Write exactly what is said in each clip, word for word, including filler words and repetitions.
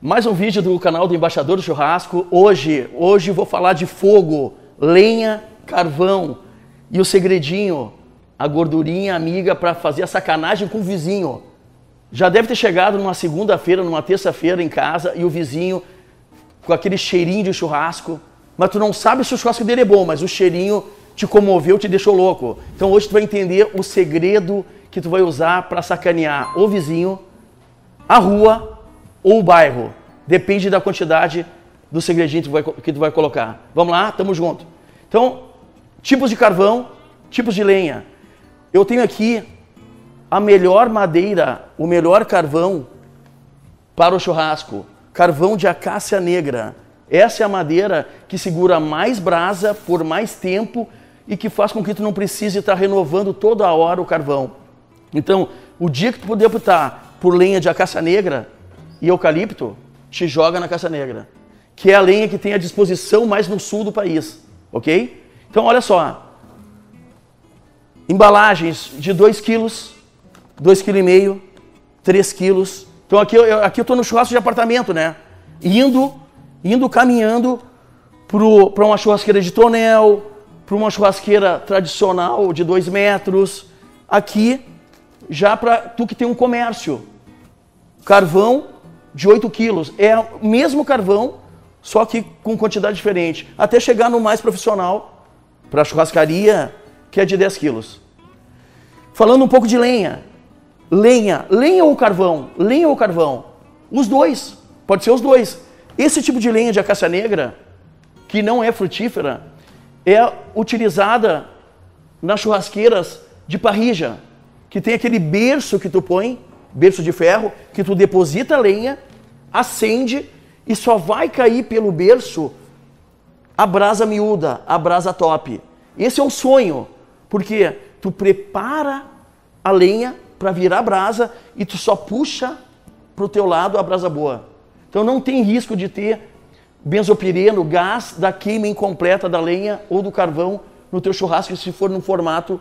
Mais um vídeo do canal do Embaixador do Churrasco. Hoje, hoje vou falar de fogo, lenha, carvão e o segredinho, a gordurinha amiga para fazer a sacanagem com o vizinho. Já deve ter chegado numa segunda-feira, numa terça-feira em casa e o vizinho com aquele cheirinho de churrasco, mas tu não sabe se o churrasco dele é bom, mas o cheirinho te comoveu, te deixou louco. Então hoje tu vai entender o segredo que tu vai usar para sacanear o vizinho, a rua ou o bairro. Depende da quantidade do segredinho que tu vai, que tu vai colocar. Vamos lá? Tamo junto. Então, tipos de carvão, tipos de lenha. Eu tenho aqui a melhor madeira, o melhor carvão para o churrasco. Carvão de acácia negra. Essa é a madeira que segura mais brasa por mais tempo e que faz com que tu não precise estar renovando toda hora o carvão. Então, o dia que tu puder optar por lenha de acácia negra e eucalipto, te joga na acácia negra, que é a lenha que tem a disposição mais no sul do país, ok? Então, olha só, embalagens de dois quilos, dois vírgula cinco quilos, três quilos. Então, aqui eu aqui eu estou no churrasco de apartamento, né? Indo, indo caminhando para uma churrasqueira de tonel, para uma churrasqueira tradicional de dois metros, aqui já para tu que tem um comércio. Carvão de oito quilos. É o mesmo carvão, só que com quantidade diferente. Até chegar no mais profissional, para a churrascaria, que é de dez quilos. Falando um pouco de lenha. Lenha. Lenha ou carvão? Lenha ou carvão? Os dois. Pode ser os dois. Esse tipo de lenha de acácia negra, que não é frutífera, é utilizada nas churrasqueiras de parrilla, que tem aquele berço que tu põe, berço de ferro, que tu deposita a lenha, acende e só vai cair pelo berço a brasa miúda, a brasa top. Esse é o sonho, porque tu prepara a lenha para virar brasa e tu só puxa para o teu lado a brasa boa. Então não tem risco de ter benzopireno, gás da queima incompleta da lenha ou do carvão no teu churrasco, se for num formato.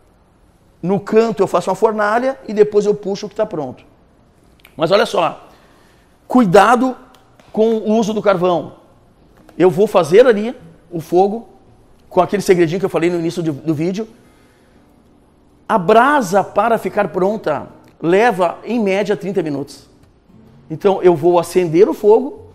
No canto eu faço uma fornalha e depois eu puxo o que está pronto. Mas olha só, cuidado com o uso do carvão. Eu vou fazer ali o fogo, com aquele segredinho que eu falei no início do, do vídeo. A brasa para ficar pronta leva em média trinta minutos. Então eu vou acender o fogo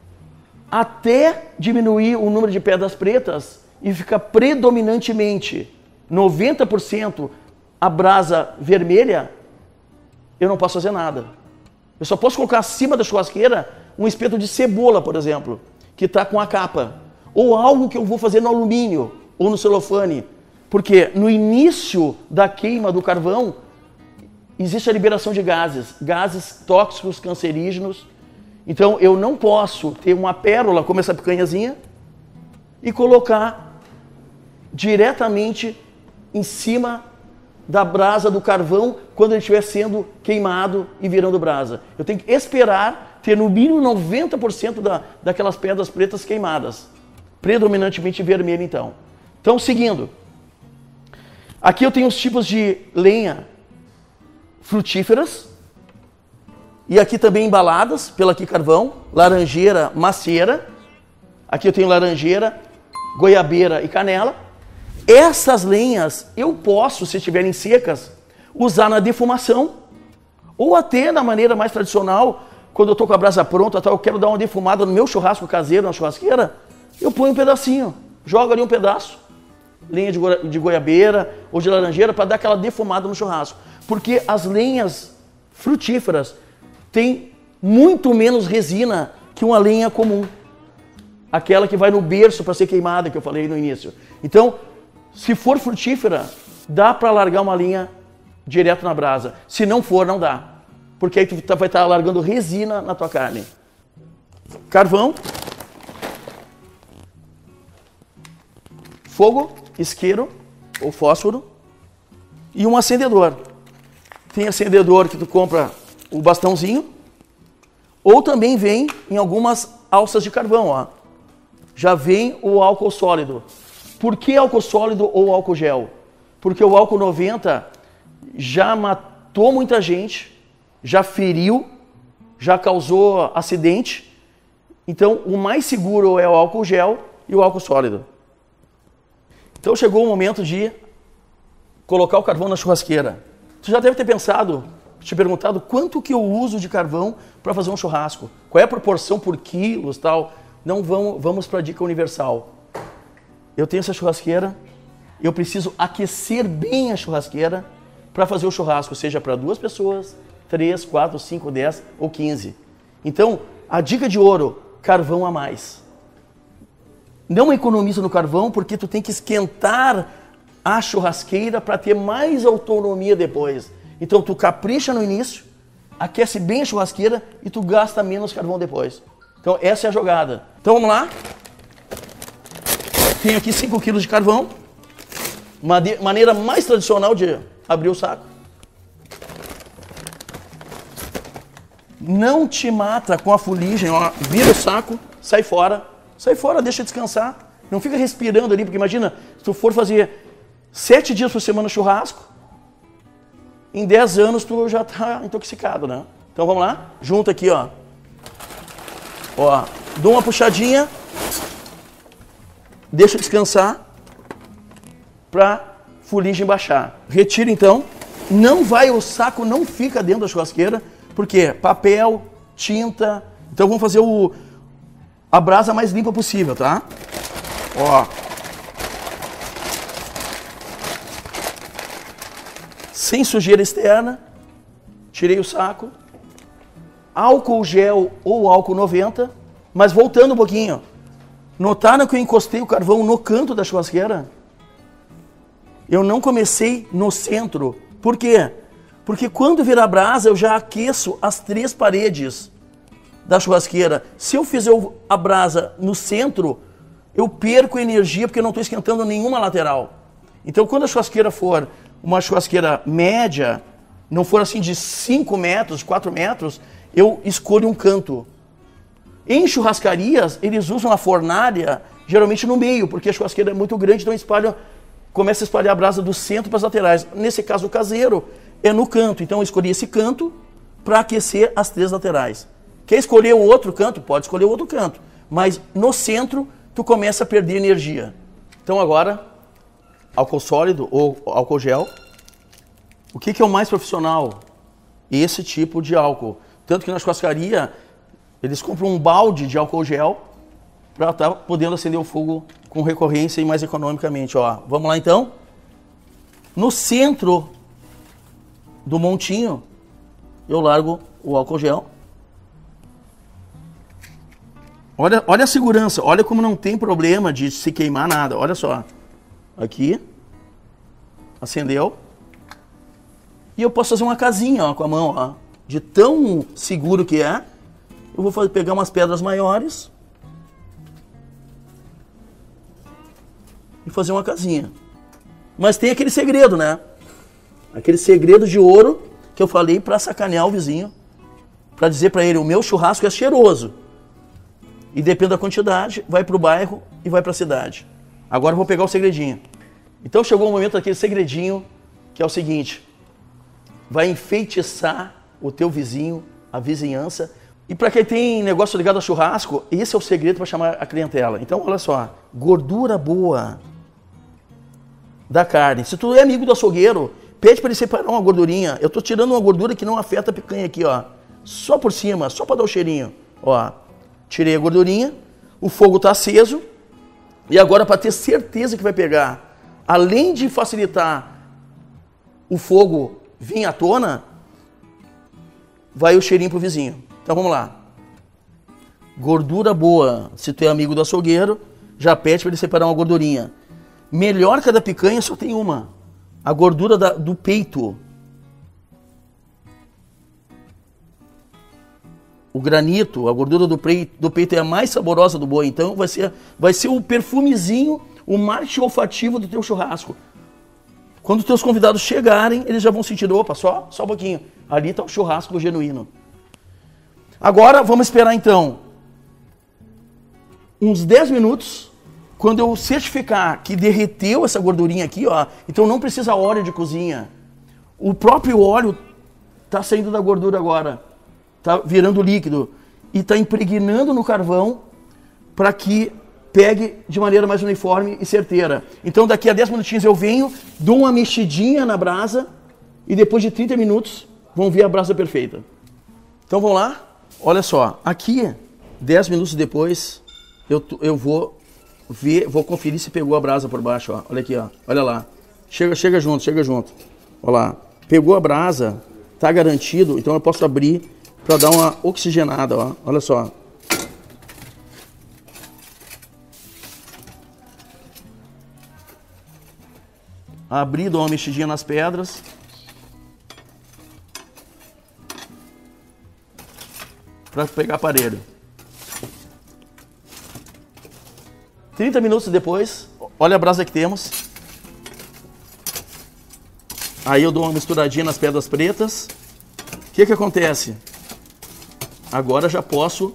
até diminuir o número de pedras pretas e ficar predominantemente noventa por cento a brasa vermelha, eu não posso fazer nada. Eu só posso colocar acima da churrasqueira um espeto de cebola, por exemplo, que está com a capa. Ou algo que eu vou fazer no alumínio ou no celofane. Porque no início da queima do carvão, existe a liberação de gases. Gases tóxicos, cancerígenos. Então eu não posso ter uma pérola como essa picanhazinha e colocar diretamente em cima da brasa do carvão quando ele estiver sendo queimado e virando brasa. Eu tenho que esperar ter no mínimo noventa por cento da, daquelas pedras pretas queimadas. Predominantemente vermelho, então. Então, seguindo. Aqui eu tenho os tipos de lenha frutíferas. E aqui também embaladas, pela aqui carvão, laranjeira, macieira. Aqui eu tenho laranjeira, goiabeira e canela. Essas lenhas eu posso, se estiverem secas, usar na defumação ou até na maneira mais tradicional, quando eu estou com a brasa pronta, tá, eu quero dar uma defumada no meu churrasco caseiro, na churrasqueira, eu ponho um pedacinho, jogo ali um pedaço, lenha de, goi de goiabeira ou de laranjeira para dar aquela defumada no churrasco. Porque as lenhas frutíferas têm muito menos resina que uma lenha comum, aquela que vai no berço para ser queimada, que eu falei no início. Então, se for frutífera, dá para largar uma linha direto na brasa. Se não for, não dá. Porque aí tu vai estar largando resina na tua carne. Carvão. Fogo, isqueiro ou fósforo. E um acendedor. Tem acendedor que tu compra o bastãozinho. Ou também vem em algumas alças de carvão, ó. Já vem o álcool sólido. Por que álcool sólido ou álcool gel? Porque o álcool noventa já matou muita gente, já feriu já causou acidente. Então, o mais seguro é o álcool gel e o álcool sólido. Então, chegou o momento de colocar o carvão na churrasqueira. Tu já deve ter pensado, te perguntado quanto que eu uso de carvão para fazer um churrasco. Qual é a proporção por quilos, tal. Não vamos, vamos para a dica universal. Eu tenho essa churrasqueira, eu preciso aquecer bem a churrasqueira para fazer o churrasco, seja para duas pessoas, três, quatro, cinco, dez ou quinze. Então, a dica de ouro, carvão a mais. Não economiza no carvão porque tu tem que esquentar a churrasqueira para ter mais autonomia depois. Então, tu capricha no início, aquece bem a churrasqueira e tu gasta menos carvão depois. Então, essa é a jogada. Então, vamos lá. Tenho aqui cinco quilos de carvão. Uma maneira mais tradicional de abrir o saco. Não te mata com a fuligem, ó. Vira o saco, sai fora. Sai fora, deixa descansar. Não fica respirando ali, porque imagina, se tu for fazer sete dias por semana churrasco, em dez anos tu já tá intoxicado, né? Então vamos lá, junta aqui, ó. Ó, dou uma puxadinha, deixa descansar para fuligem baixar. Retira então, não vai, o saco não fica dentro da churrasqueira, porque papel, tinta. Então vamos fazer o, a brasa mais limpa possível, tá? Ó. Sem sujeira externa, tirei o saco. Álcool gel ou álcool noventa, mas voltando um pouquinho. Notaram que eu encostei o carvão no canto da churrasqueira? Eu não comecei no centro. Por quê? Porque quando virar brasa, eu já aqueço as três paredes da churrasqueira. Se eu fizer a brasa no centro, eu perco energia porque eu não estou esquentando nenhuma lateral. Então, quando a churrasqueira for uma churrasqueira média, não for assim de cinco metros, quatro metros, eu escolho um canto. Em churrascarias, eles usam a fornalha geralmente no meio, porque a churrasqueira é muito grande, então espalham, começa a espalhar a brasa do centro para as laterais. Nesse caso, o caseiro é no canto. Então, eu escolhi esse canto para aquecer as três laterais. Quer escolher o outro canto? Pode escolher o outro canto. Mas no centro, tu começa a perder energia. Então, agora, álcool sólido ou álcool gel. O que, que é o mais profissional? Esse tipo de álcool. Tanto que na churrascaria, eles compram um balde de álcool gel para estar podendo acender o fogo com recorrência e mais economicamente. Ó, vamos lá então. No centro do montinho, eu largo o álcool gel. Olha, olha a segurança, olha como não tem problema de se queimar nada. Olha só. Aqui. Acendeu. E eu posso fazer uma casinha, ó, com a mão, ó. De tão seguro que é. Eu vou fazer, pegar umas pedras maiores e fazer uma casinha. Mas tem aquele segredo, né? Aquele segredo de ouro que eu falei para sacanear o vizinho, para dizer para ele, o meu churrasco é cheiroso. E depende da quantidade, vai para o bairro e vai para a cidade. Agora eu vou pegar o segredinho. Então chegou o momento daquele segredinho, que é o seguinte: vai enfeitiçar o teu vizinho, a vizinhança. E para quem tem negócio ligado a churrasco, esse é o segredo para chamar a clientela. Então, olha só, gordura boa da carne. Se tu é amigo do açougueiro, pede para ele separar uma gordurinha. Eu estou tirando uma gordura que não afeta a picanha aqui, ó. Só por cima, só para dar o cheirinho. Ó, tirei a gordurinha, o fogo está aceso. E agora, para ter certeza que vai pegar, além de facilitar o fogo vir à tona, vai o cheirinho pro vizinho. Então vamos lá. Gordura boa. Se tu é amigo do açougueiro, já pede para ele separar uma gordurinha. Melhor que a da picanha, só tem uma. A gordura da, do peito. O granito, a gordura do peito, do peito é a mais saborosa do boi. Então vai ser, vai ser o perfumezinho, o marketing olfativo do teu churrasco. Quando os teus convidados chegarem, eles já vão sentir, opa, só, só um pouquinho. Ali está o churrasco genuíno. Agora, vamos esperar então uns dez minutos, quando eu certificar que derreteu essa gordurinha aqui, ó, então não precisa óleo de cozinha. O próprio óleo está saindo da gordura agora. tá virando líquido e tá impregnando no carvão para que pegue de maneira mais uniforme e certeira. Então daqui a dez minutinhos eu venho, dou uma mexidinha na brasa e depois de trinta minutos vão ver a brasa perfeita. Então vamos lá? Olha só, aqui dez minutos depois eu, eu vou ver, vou conferir se pegou a brasa por baixo, ó. Olha aqui, ó. Olha lá. Chega, chega junto, chega junto. Olha lá. Pegou a brasa, tá garantido, então eu posso abrir para dar uma oxigenada, ó. Olha só. Abri, dou uma mexidinha nas pedras. Para pegar aparelho. trinta minutos depois, olha a brasa que temos. Aí eu dou uma misturadinha nas pedras pretas. O que que acontece? Agora já posso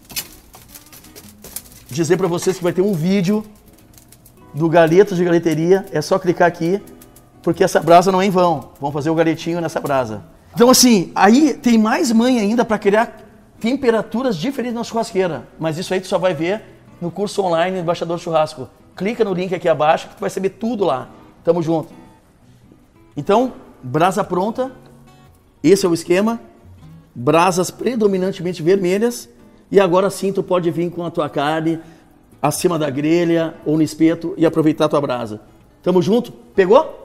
dizer para vocês que vai ter um vídeo do Galetos de Galeteria. É só clicar aqui, porque essa brasa não é em vão. Vamos fazer o galetinho nessa brasa. Então assim, aí tem mais manha ainda para criar temperaturas diferentes na churrasqueira. Mas isso aí tu só vai ver no curso online Embaixador Churrasco. Clica no link aqui abaixo que tu vai saber tudo lá. Tamo junto. Então, brasa pronta. Esse é o esquema. Brasas predominantemente vermelhas. E agora sim tu pode vir com a tua carne acima da grelha ou no espeto e aproveitar a tua brasa. Tamo junto? Pegou?